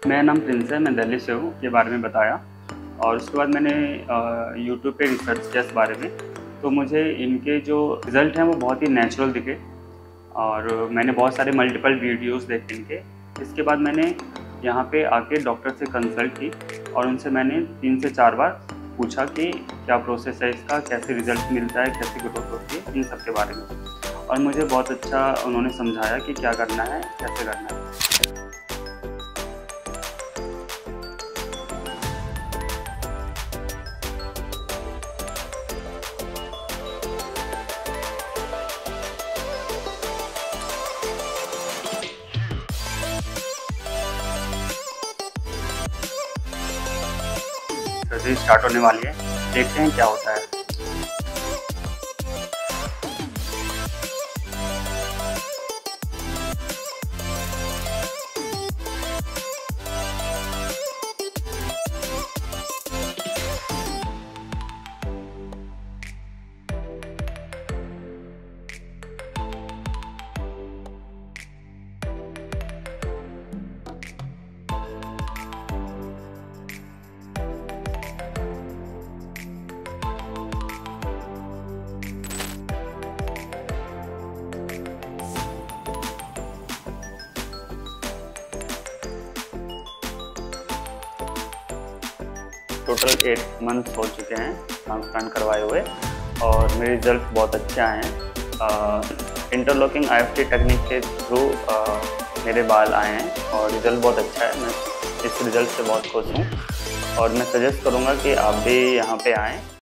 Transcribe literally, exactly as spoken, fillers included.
मेरा नाम प्रिंस है, मैं दिल्ली से हूँ, के बारे में बताया। और उसके बाद मैंने यूट्यूब पे रिसर्च किया इस बारे में, तो मुझे इनके जो रिज़ल्ट हैं वो बहुत ही नेचुरल दिखे। और मैंने बहुत सारे मल्टीपल वीडियोस देखे इनके। इसके बाद मैंने यहाँ पे आके डॉक्टर से कंसल्ट की और उनसे मैंने तीन से चार बार पूछा कि क्या प्रोसेस है इसका, कैसे रिज़ल्ट मिलता है, कैसे ग्रोथ होती है, इन सब के बारे में। और मुझे बहुत अच्छा उन्होंने समझाया कि क्या करना है, कैसे करना है। सर्जरी स्टार्ट होने वाली है, देखते हैं क्या होता है। टोटल एट मंथ्स हो चुके हैं ट्रांसप्लांट करवाए हुए और मेरे रिजल्ट बहुत अच्छे आए हैं। Interlocking I F T technique के थ्रू मेरे बाल आए हैं और रिज़ल्ट बहुत अच्छा है। मैं इस रिज़ल्ट से बहुत खुश हूँ और मैं सजेस्ट करूँगा कि आप भी यहाँ पे आएँ।